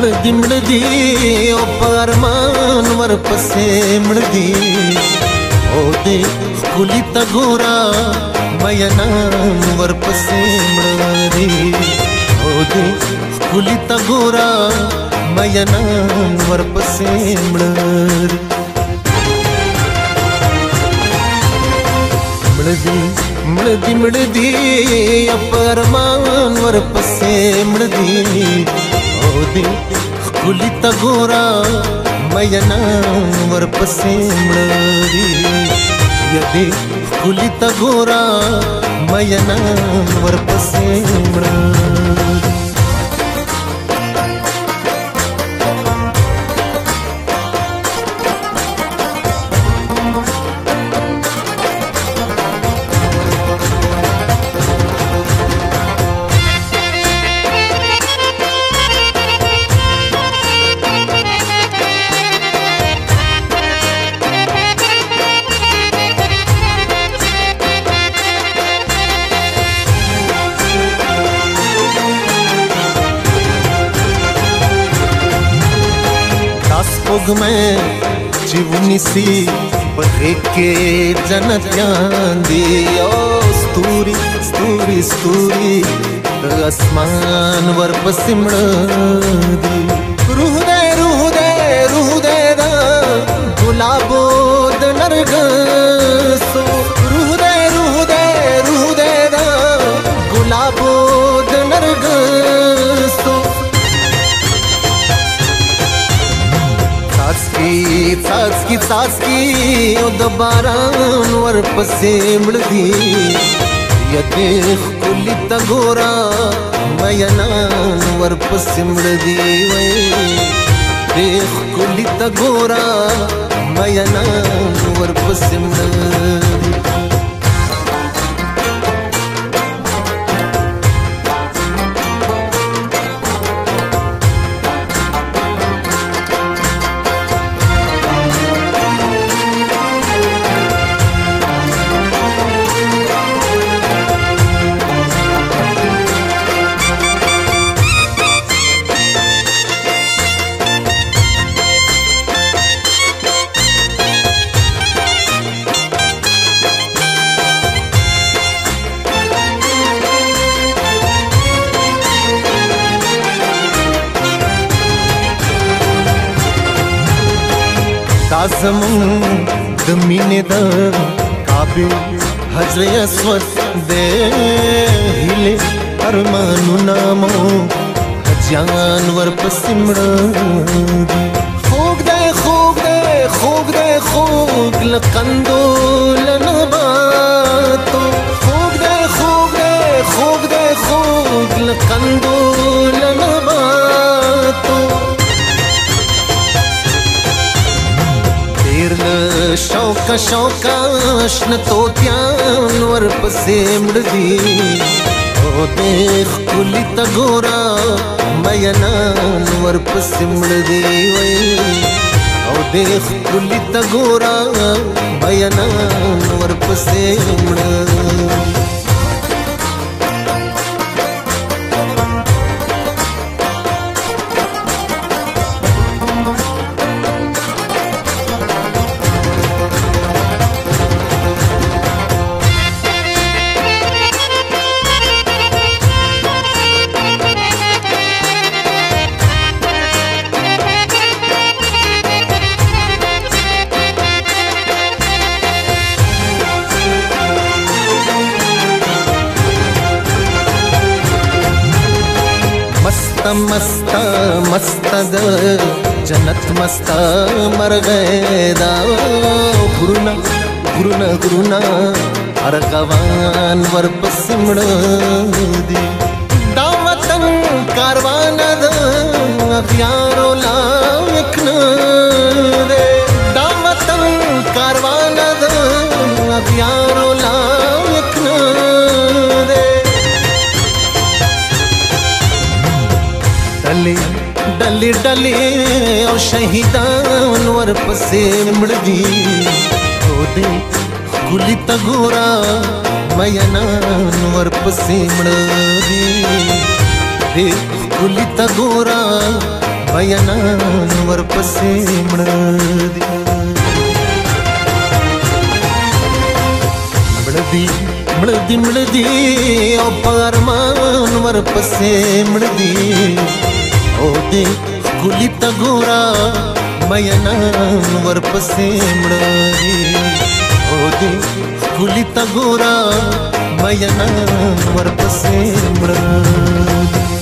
مړدي او پرمان ورپسې مړدي او دې خولي ته ګورا مینا ورپسې مړدي او دې خولي ته ګورا مینا ورپسې مړدي مړدي پرمان ورپسې مړدي او دې خولي ته ګورا مینا ورپسې مړدي دې خولي ته ګورا مینا ورپسې مړدي में जीवनी सी बहे के जनतियां दी ओ स्तूरी स्तूरी स्तूरी आसमान वर सिमड़ी रूह दे दा गुलाबो नरग सो रूह दे दा गुलाबो नरग सो सासकी ओ दबारान ورپسې مړدي دې خولي ته ګورا مینا ورپسې مړدي دې خولي ته ګورا مینا ورپسې مړدي زمون د مینې د کعبه حجر اسود دې هیله ارمانونه مو حجان ورپسې مړدي خوږ لقندو لنباتو خوږ لقندو لنباتو شوقا شن توتیان ورپسې مړدي او دې خولي ته ګورا مینا ورپسې مړدي او دې خولي ته ګورا مینا ورپسې مړدي मस्त द जन्नत मस्त मर गए दा गुरुना अरगवान ورپسې مړدي دا وطن کاروان د اغیارو لایق نه دی دا وطن کاروان د اغیارو لایق نه دی डली और शहीदान ورپسې مړدي او دې خولي ته ګورا مینا ورپسې مړدي دې خولي ته ګورا मयनान वर्पसे मृदी मृदी मृदी मृदी ओ पारमान वर्पसे मृदी ओ दे गुलित गोरा मयनान वर्पसे मृदी ओ दे गुलित गोरा मयनान वर्पसे मृदी